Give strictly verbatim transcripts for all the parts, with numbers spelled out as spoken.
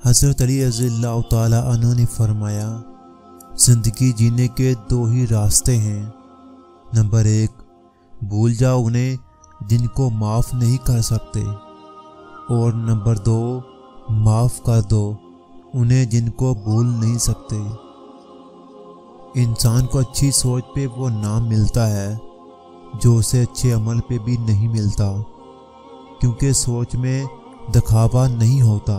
حضرت علی رضی اللہ تعالیٰ عنہ نے فرمایا، زندگی جینے کے دو ہی راستے ہیں، نمبر ایک، بھول جاؤ انہیں جن کو معاف نہیں کر سکتے، اور نمبر دو، معاف کر دو انہیں جن کو بھول نہیں سکتے۔ انسان کو اچھی سوچ پہ وہ نام ملتا ہے جو اسے اچھے عمل پہ بھی نہیں ملتا، کیونکہ سوچ میں دکھاوا نہیں ہوتا۔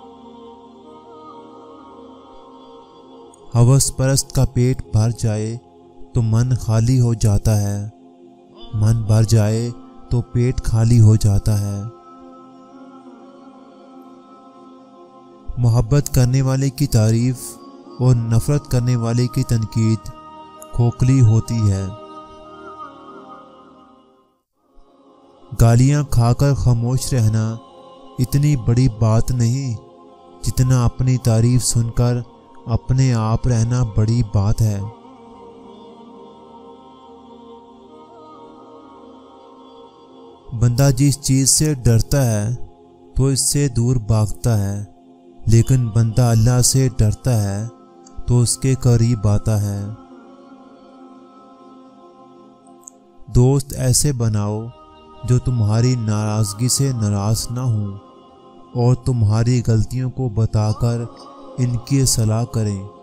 ہوس پرست کا پیٹ بھر جائے تو من خالی ہو جاتا ہے، من بھر جائے تو پیٹ خالی ہو جاتا ہے۔ محبت کرنے والے کی تعریف اور نفرت کرنے والے کی تنقید کھوکھلی ہوتی ہے۔ گالیاں کھا کر خاموش رہنا اتنی بڑی بات نہیں جتنا اپنی تعریف سن کر اپنے آپ رہنا بڑی بات ہے۔ بندہ جس چیز سے ڈرتا ہے تو اس سے دور بھاگتا ہے، لیکن بندہ اللہ سے ڈرتا ہے تو اس کے قریب آتا ہے۔ دوست ایسے بناؤ جو تمہاری ناراضگی سے ناراض نہ ہوں اور تمہاری غلطیوں کو بتا کر ان کی اصلاح کریں۔